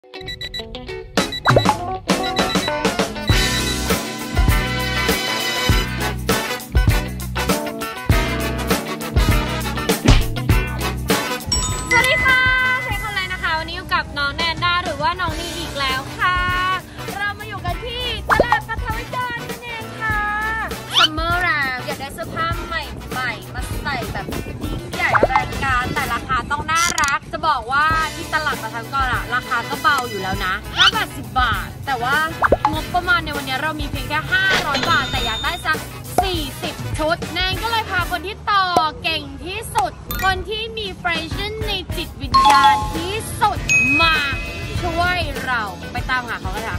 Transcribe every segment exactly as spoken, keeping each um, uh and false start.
น้องนี่อีกแล้วค่ะเรามาอยู่กันที่ตลาดปฐวิกรนั่นเองค่ะซัมเมอร์แล้วอยากได้เสื้อผ้าใหม่ๆมาใส่แบบยิ่งใหญ่อลังการแต่ราคาต้องน่ารักจะบอกว่าที่ตลาดปฐวิกรอะราคาก็เบาอยู่แล้วนะห้าบาทสิบบาทแต่ว่างบประมาณในวันนี้เรามีเพียงแค่ห้าร้อยบาทแต่อยากได้สักสี่สิบชุดแนนก็เลยพาคนที่ต่อเก่งที่สุดคนที่มีแฟชั่นในจิตวิญญาณที่สุดมาช่วยเราไปตามหาเขากันค่ะ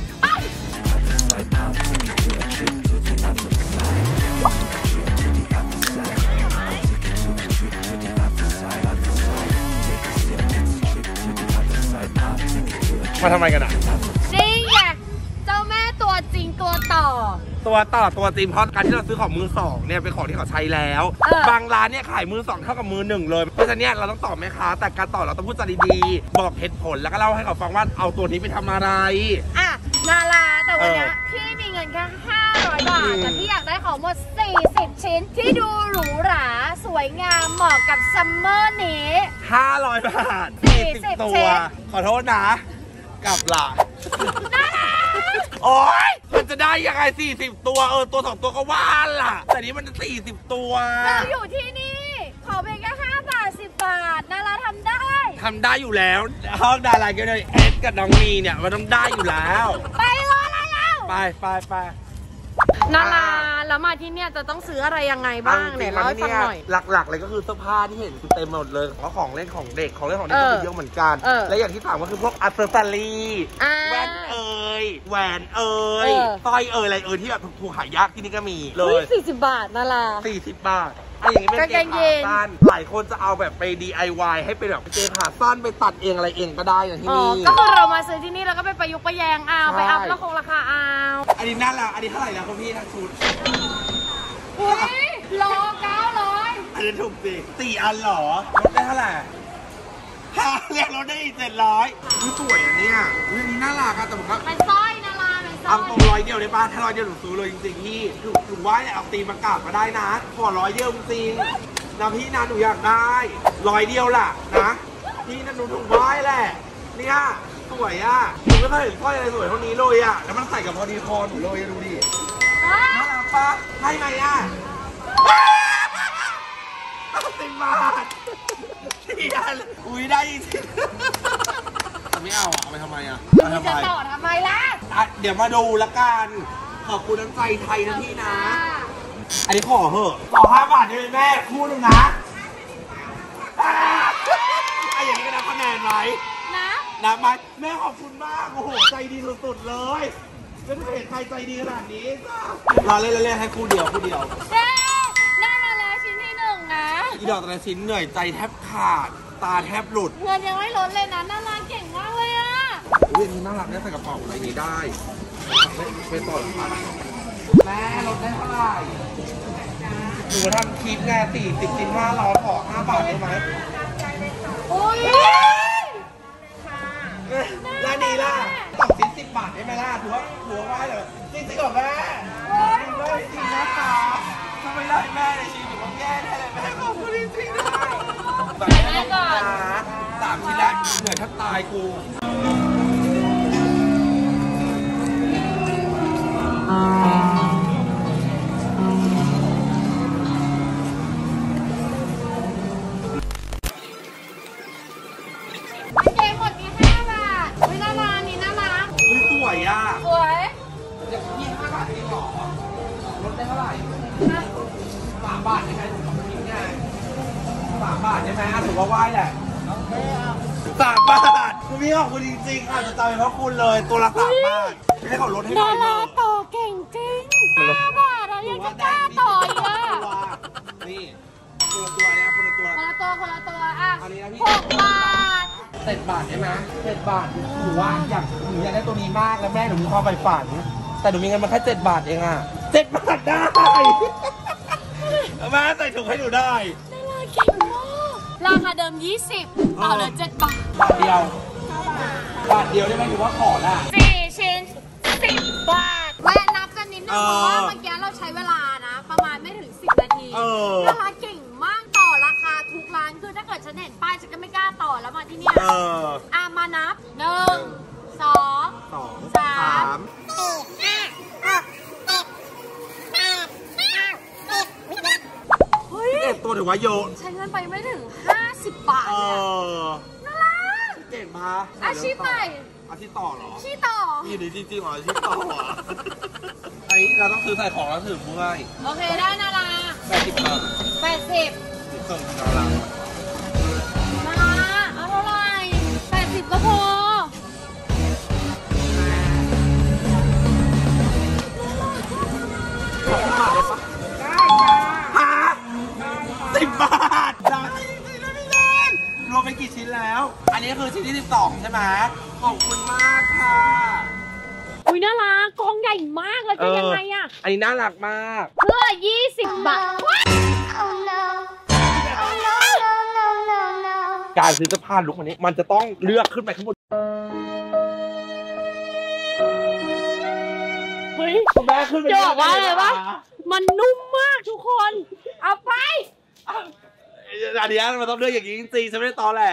มาทำไมกันอ่ะนี่ไงเจ้าแม่ตัวจริงตัวต่อตัวต่อตัวจริงเพราะการที่เราซื้อของมือสองเนี่ยเป็นของที่เขาใช้แล้วบางร้านเนี่ยขายมือสองเท่ากับมือหนึ่งเลยเพราะฉะนั้นเนี่ยเราต้องตอบแม่ค้าแต่การตอบเราต้องพูดจาดีๆบอกเหตุผลแล้วก็เล่าให้เขาฟังว่าเอาตัวนี้ไปทำอะไรอ่ะนาราแต่วันนี้พี่มีเงินแค่ห้าร้อยบาทแต่พี่อยากได้ของหมดสี่สิบชิ้นที่ดูหรูหราสวยงามเหมาะกับซัมเมอร์นี้ห้าร้อยบาทสี่สิบตัวขอโทษนะกลับละโอ๊ยมันจะได้ยังไงสี่สิบตัวเออตัวสองตัวก็ว่าล่ะแต่นี้มันสี่สิบตัวเราอยู่ที่นี่ขอเพียงแค่ห้าบาทสิบบาทนาราทำได้ทำได้อยู่แล้วห้องดาราเกี่ยวกับเอสกับน้องมีเนี่ยมันต้องได้อยู่แล้วไปรออะไรแล้วไปไปไปนาราแล้วมาที่เนี่ยจะต้องซื้ออะไรยังไงบ้างเนี่ยเล่าให้ฟังหน่อยหลักๆเลยก็คือเสื้อผ้าที่เห็นคือเต็มหมดเลยเพราะของเล่นของเด็กของเล่นของเด็กก็เยอะเหมือนกันและอย่างที่ถามก็คือพวกอัซเซอรี่แว่นเอ่ยแหวนเอ่ยสร้อยเอ่ยอะไรเอ่ยที่แบบถูกหายากที่นี่ก็มีเลยสี่สิบบาทนาราสี่สิบบาทไอ้อย่างนี้เป็นเกงขาสั้นหลายคนจะเอาแบบไป ดี ไอ วาย ให้เป็นแบบเกงขาสั้นไปตัดเองอะไรเองก็ได้อย่างที่นี่ก็คือเรามาซื้อที่นี่แล้วก็ไปประยุกต์ประแยงเอาไปอัพแล้วคงราคาเอาอันนี้น่ารักอันนี้เท่าไหร่นะคุณพี่ทั้งชุดอุ้ยโลเก้าร้อยอันนี้ถูกสิสี่อันหรอลดได้เท่าไหร่ห้าเรียกลดได้อีกเจ็ดร้อยสวยอันเนี้ยอุ้ยอันนี้น่ารักอะแต่ผมก็เป็นสร้อยนาราเป็นสร้อยเอาตรงร้อยเดียวได้ป่ะถ้าร้อยเดียวหนูซื้อเลยจริงๆพี่ถูกถูกว่าเนี่ยเอาตีมากราบมาได้นะขอร้อยเดียวจริงนะพี่นะหนูอยากได้ร้อยเดียวล่ะนะพี่นะหนูถูกว่าแหละเนี่ยสวยอะหนูไม่เคยเห็นสร้อยอะไรสวยเท่านี้เลยอะแล้วมันใส่กับพอดีคอหนูเลยดูดิน่ารักปะให้ไหมอะสิบบาทเทียนอุ้ยได้จริงไม่เอาอ่ะเอาไปทำไมอ่ะจะต่อทำไมล่ะเดี๋ยวมาดูละกันขอบคุณน้ำใจไทยนะพี่นะอันนี้ขอเหอะขอห้าบาทได้ไหมแม่คู่นึงนะไอ้อย่างนี้ก็นับคะแนนไหมนะนับไหมแม่ขอบคุณมากโอ้โหใจดีสุดๆเลยไม่เคยเห็นใครใจดีขนาดนี้เราเล่นเล่นให้คู่เดียวคู่เดียวได้มาแล้วชิ้นที่หนึ่งนะอีดอกแต่ละชิ้นเหนื่อยใจแทบขาดตาแทบหลุดเงินยังไม่ลดเลยนะน่ารักเก่งมากเลยอ่ะอุ้ยนี่น่ารักได้ใส่กระเป๋าอะไรนี้ได้ไปต่อหรือเปล่าแม่ลดได้เท่าไหร่หนูทำคลิปไงสี่สิบชิ้นห้าร้อยขอห้าบาทได้ไหมโอ้ยแล้วนี่ล่ะตกชิ้นสิบบาทได้ไหมล่ะถือว่าถือว่าไหวเลยจริงจริงเหรอแม่จริงเลยจริงนะคะทำไมได้แม่ในชีวิตผมแย่ได้เลยแม่ขอบคุณจริงๆนะแบบนี้ก่อนสามชิ้นแรกเหนื่อยแทบตายกูเกมหมดมีห้าบาทวินารานี่น่ารักสวยอ่ะสวยจะยี่ห้าบาทเองหรอลดได้เท่าไหร่สามบาทใช่ไหมถูกต้องคิดง่ายสามบาทใช่ไหมอ่ะถือว่าไหวแหละสามบาทคุณพี่ขอบคุณจริงๆอาจจะตายเพราะคุณเลยตัวละสามบาทให้เขาลดให้หน่อยเถอะต่อเก่งจริงห้าบาทอะยังจะกล้าต่ออีกอ่ะนี่คนละตัวเนี่ยคนละตัวคนละตัวคนละตัวอ่ะหกบาทเจ็ดบาทใช่ไหมเจ็ดบาทหนูว่าอยากหนูอยากได้ตัวนี้มากแล้วแม่หนูมีความใฝ่ฝันแต่หนูมีเงินมาแค่เจ็ดบาทเองอ่ะเจ็ดบาทได้แม่ใส่ถุงให้หนูได้น่ารักเก่งมากราคาเดิมยี่สิบต่อเลยเจ็ดบาทบาทเดียวบาทเดียวได้ไหมหรือว่าขอละสี่ชิ้นสิบบาทแวะนับกันนิดนึงเพราะว่าเมื่อกี้เราใช้เวลานะประมาณไม่ถึงสิบนาทีแล้วร้านเก่งมากต่อราคาทุกร้านคือถ้าเกิดฉันเห็นป้ายฉันก็ไม่กล้าต่อแล้วมาที่นี่อ่ะมานับหนึ่งสองสองสามสี่ห้าหกเจ็ดแปดเก้าสิบเฮ้ยเอ็ดตัวถือว่าเยอะใช้เงินไปไม่ถึงห้าสิบบาทเลยน่ารักเก่งมากอาชีพใหม่อาชีพต่อเหรอชีต่อนี่ดีจริงๆเหรออาชีพต่ออันนี้เราต้องซื้อใส่ของแล้วถือมือโอเคได้นาราแปดสิบบาทแปดสิบสิบเครื่องนารานาราเอาเท่าไหร่แปดสิบก็พอได้จ้าฮะสิบบาทได้รวมไปกี่ชิ้นแล้ว อันนี้คือชิ้นที่สิบสองใช่ไหมขอบคุณมากค่ะอุ้ยน่ารักกองใหญ่มากเลยจะยังไงอ่ะอันนี้น่ารักมากเพื่อยี่สิบบาทการซื้อเสื้อผ้าลุควันนี้มันจะต้องเลือกขึ้นไปข้างบนเฮ้ยคุณแม่ขึ้นไปจะบอกว่าอะไรวะมันนุ่มมากทุกคนเอาไปอันนี้มันต้องเลือกอย่างนี้จริงๆฉันไม่ได้ตอแหล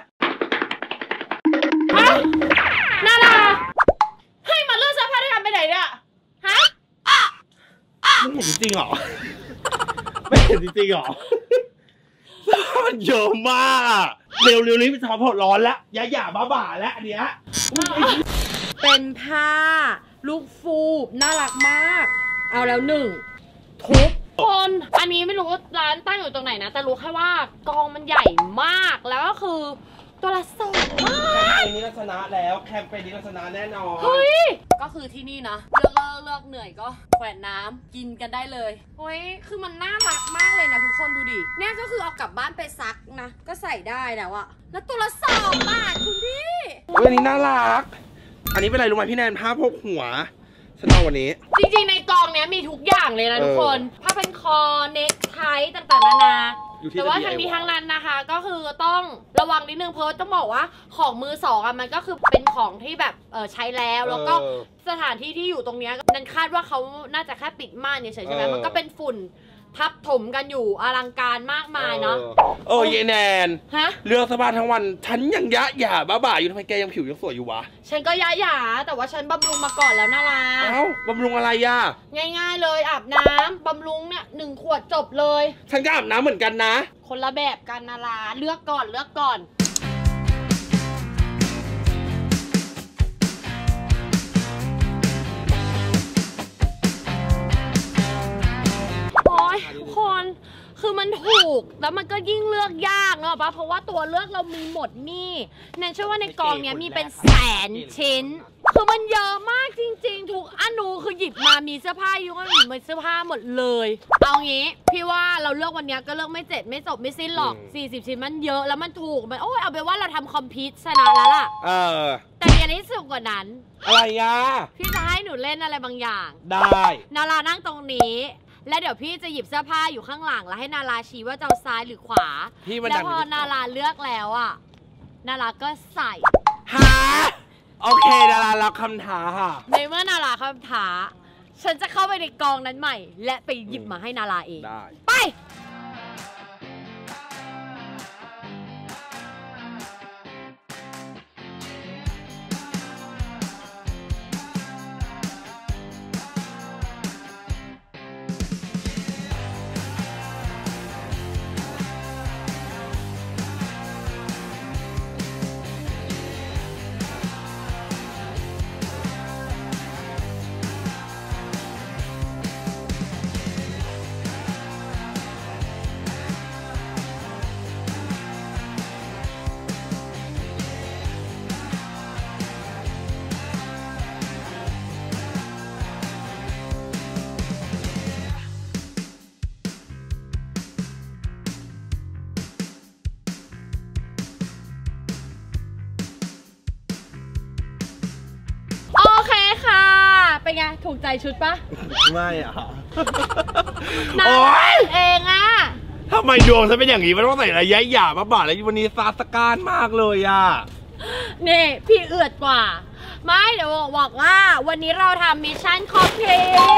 นาราให้มาเลือกเสื้อผ้าด้วยกันไปไหนเนี่ยฮะไม่เห็นจริงๆหรอไม่เห็นจริงๆหรอเสื้อผ้ามันเยอะมากเร็วๆนี้มันจะมาพอร้อนแล้วอย่าหย่าบ้าบ่าแล้วอันเนี้ยเป็นผ้าลูกฟูน่ารักมากเอาแล้วหนึ่งทุกคนอันนี้ไม่รู้ร้านตั้งอยู่ตรงไหนนะแต่รู้แค่ว่ากองมันใหญ่มากแล้วก็คือตัวละสองมากแคมเปญนี้เราชนะแล้วแคมเปญนี้เราชนะแน่นอนเฮ้ยก็คือที่นี่นะเลือกเลือกเลือกเหนื่อยก็แขวนน้ำกินกันได้เลยเฮ้ยคือมันน่ารักมากเลยนะทุกคนดูดิเนี่ยก็คือเอากลับบ้านไปซักนะก็ใส่ได้แล้วอะแล้วตัวละสองบาทคุณพี่อันนี้น่ารักอันนี้เป็นอะไรรู้ไหมพี่แนนผ้าพกหัวฉันเอาวันนี้จริงๆในกองเนี้ยมีทุกอย่างเลยนะทุกคนผ้าเป็นคอเน็กไทต่างๆนานาแต่ว่าทางนี้ทางนั้นนะคะก็คือต้องระวังนิดนึงเพราะต้องบอกว่าของมือสองอะมันก็คือเป็นของที่แบบเออใช้แล้วแล้วก็สถานที่ที่อยู่ตรงเนี้ยนันคาดว่าเขาน่าจะแค่ปิดม่านเฉยๆใช่ไหมมันก็เป็นฝุ่นทับถมกันอยู่อลังการมากมายเนาะโอ้ยแนนฮะเรื่องสบายทั้งวันฉันยังยะหย่าบ้าบ่าอยู่ทำไมแกยังผิวยังสวยอยู่วะฉันก็ยะหย่าแต่ว่าฉันบำรุงมาก่อนแล้วน่ารักเอ้าบำรุงอะไรย่ะง่ายๆเลยอาบน้ำบำรุงเนี่ยหนึ่งขวดจบเลยฉันก็อาบน้ำเหมือนกันนะคนละแบบกันนาราเลือกก่อนเลือกก่อนทุกคนคือมันถูกแล้วมันก็ยิ่งเลือกยากเนอะปะเพราะว่าตัวเลือกเรามีหมดนี่แนนเชื่อว่าในกองเนี้ยมีเป็นแสนชิ้นคือมันเยอะมากจริงๆทุกอนูคือหยิบมามีเสื้อผ้ายุ่งก็มีเสื้อผ้าหมดเลยเอางี้พี่ว่าเราเลือกวันนี้ก็เลือกไม่เจ็ดไม่จบไม่สิ้นหรอกสี่สิบชิ้นมันเยอะแล้วมันถูกมันโอ้ยเอาไปว่าเราทำคอมพิวชนะแล้วล่ะเออแต่ยังนี้สุดกว่านั้นอะไรอ่ะพี่จะให้หนูเล่นอะไรบางอย่างได้นารานั่งตรงนี้แล้วเดี๋ยวพี่จะหยิบเสื้อผ้าอยู่ข้างหลังแล้วให้นาราชี้ว่าจะเอาซ้ายหรือขวาแล้วพอนาราเลือกแล้วอ่ะนาราก็ใส่ฮะโอเคนารารับคำท้าค่ะในเมื่อนาราคำท้าฉันจะเข้าไปในกองนั้นใหม่และไปหยิบมาให้นาราเองได้ไปเป็นไงถูกใจชุดปะไม่อ่ะโอ๊ยเองอ่ะทำไมดวงฉันเป็นอย่างนี้มันต้องใส่อะไรยะหย่าบ้าบ่าแล้ววันนี้ซาสการมากเลยอ่ะนี่พี่เอือดกว่าไม่เดี๋ยวบอกว่าวันนี้เราทำมิชชั่นคอมพลี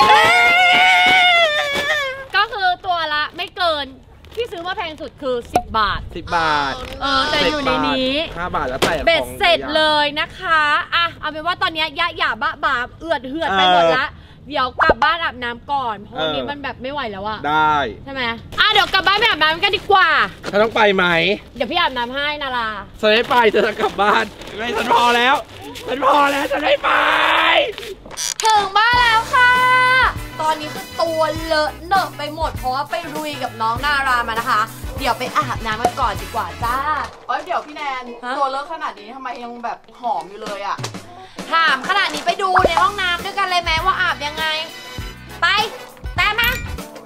ทก็คือตัวละไม่เกินที่ซื้อมาแพงสุดคือสิบบาทสิบบาทเออแต่อยู่ในนี้ห้าบาทแล้วแต่เบ็ดเสร็จเลยนะคะอ่ะเอาเป็นว่าตอนนี้ยะหยาบะบาเอือดเหือดไปหมดละเดี๋ยวกลับบ้านอาบน้ำก่อนเพราะวันนี้มันแบบไม่ไหวแล้วอะได้ใช่ไหมอ่ะเดี๋ยวกลับบ้านไปอาบน้ำกันดีกว่าฉันต้องไปไหมเดี๋ยวพี่อาบน้ำให้นาราฉันไม่ไปฉันจะกลับบ้านไม่ฉันพอแล้วฉันพอแล้วฉันไม่ไปถึงบ้านแล้วค่ะตอนนี้คือตัวเลอะเนอะไปหมดเพราะว่าไปรุยกับน้องนารามานะคะเดี๋ยวไปอาบน้ำกันก่อนดีกว่าจ้าเอ้ยเดี๋ยวพี่แนนตัวเลอะขนาดนี้ทำไมยังแบบหอมอยู่เลยอะถามขนาดนี้ไปดูในห้องน้ำด้วยกันเลยไหมว่าอาบยังไงไปตามมา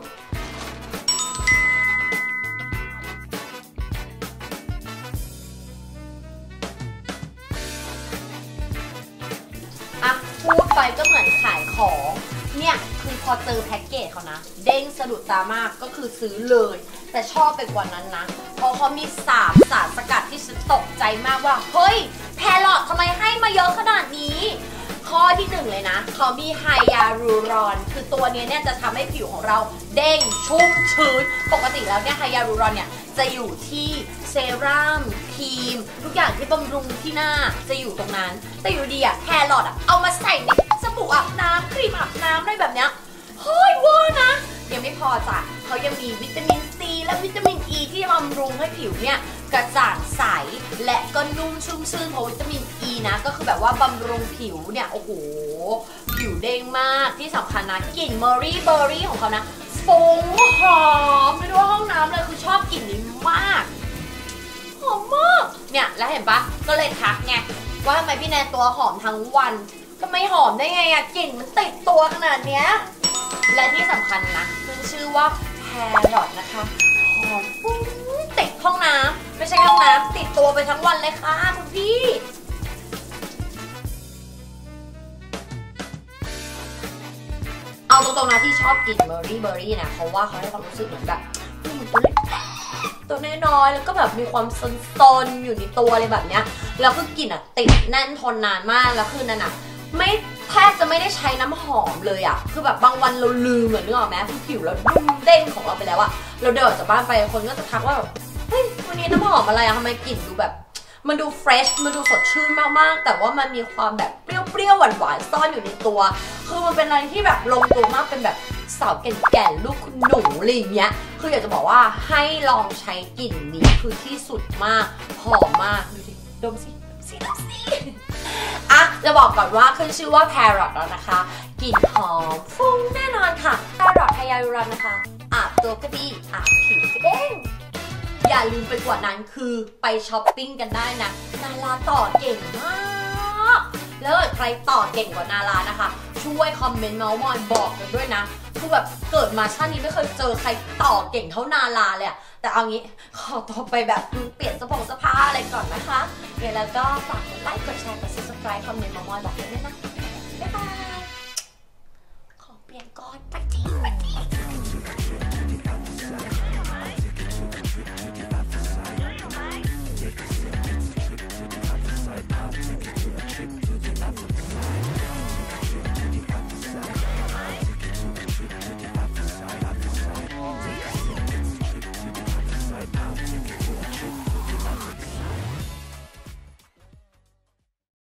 อ่ะพูดไปก็เหมือนขายของเนี่ยคือพอเจอแพ็กเกจเขานะเด้งสะดุดตามากก็คือซื้อเลยแต่ชอบไปกว่านั้นนะเพราะเขามีสามสารสกัดที่ฉันตกใจมากว่าเฮ้ยแพลอตทำไมให้มาเยอะขนาดนี้ข้อที่หนึ่งเลยนะเขามีไฮยาลูรอนคือตัวนี้เนี่ยจะทำให้ผิวของเราเด้งชุ่มชื้นปกติแล้วเนี่ยไฮยาลูรอนเนี่ยจะอยู่ที่เซรั่มครีมทุกอย่างที่บำรุงที่หน้าจะอยู่ตรงนั้นแต่อยู่ดีอะแพลอตอะเอามาใส่ในสบู่อาบน้ำครีมอาบน้ำอะไรแบบเนี้ยเฮ้ยเวอร์นะยังไม่พอจ้ะเขายังมีวิตามินซีและวิตามินอ e ีที่บำรุงให้ผิวเนี่ยกระจ่างใสและก็นุ่มชุ่มชื่นเพราะวิตามินอ e ีนะก็คือแบบว่าบำรุงผิวเนี่ยโอ้โหผิวเด้งมากที่สำคัญนะกลิ่นเมอรี่เบอร์รี่ของเขานะฟุ้งหอมไม่รู้ว่าห้องน้ำเลยคือชอบกลิ่นนี้มากหอมมากเนี่ยแล้วเห็นปะก็เลยทักไงว่าทำไมพี่แนนตัวหอมทั้งวันก็ไม่หอมได้ไงอะกลิ่นมันติดตัวขนาดเนี้ยและที่สำคัญนะขึ้นชื่อว่าแพรอทนะคะหอมฟุ้งติดห้องน้ำไม่ใช่ห้องน้ำติดตัวไปทั้งวันเลยค่ะคุณพี่เอาตรงๆนะที่ชอบกินเบอร์รี่เบอร์รี่นะเพราะว่าเขาให้ความรู้สึกเหมือนแบบตัวเล็กตัวน้อยๆแล้วก็แบบมีความซนๆอยู่ในตัวอะไรแบบเนี้ยแล้วคือกลิ่นอะติดแน่นทนนานมากแล้วคือนั่นอะไม่แทบจะไม่ได้ใช้น้ำหอมเลยอะคือแบบบางวันเราลืมเหมือนนึกออกไหมคือผิวเราดุ้งเด้งของเราไปแล้วอะเราเดินออกจากบ้านไปคนก็จะทักว่าแบบเฮ้ยวันนี้น้ำหอมอะไรอะทำไมกลิ่นดูแบบมันดูเฟรชมันดูสดชื่นมากๆแต่ว่ามันมีความแบบเปรี้ยวๆหวานๆซ่อนอยู่ในตัวคือมันเป็นอะไรที่แบบลงตัวมากเป็นแบบสาวแก่ๆลูกคุณหนูอะไรอย่างเงี้ยคืออยากจะบอกว่าให้ลองใช้กลิ่นนี้คือที่สุดมากหอมมากดูสิดมสิสิดมสิอ่ะจะบอกก่อนว่าขึ้นชื่อว่า Parrot แล้วนะคะกลิ่นหอมฟุ้งแน่นอนค่ะ Parrot ไฮยาลูรอนนะคะอาบตัวก็ดีอาบผิวก็เด้งอย่าลืมไปกว่านั้นคือไปช้อปปิ้งกันได้นะนาราต่อเก่งมากแล้วใครต่อเก่งกว่านารานะคะช่วยคอมเมนต์เมาส์มอยบอกกันด้วยนะคือแบบเกิดมาชาตินี้ไม่เคยเจอใครต่อเก่งเท่านาราเลยแต่เอางี้ขอตัวไปแบบเปลี่ยนสปงสภาอะไรก่อนนะคะเดี๋ยวแล้วก็ฝากกดไลค์กดแชร์กด ซับสไครบ์ คอมเมนต์เมาส์มอยบอกกันด้วยนะ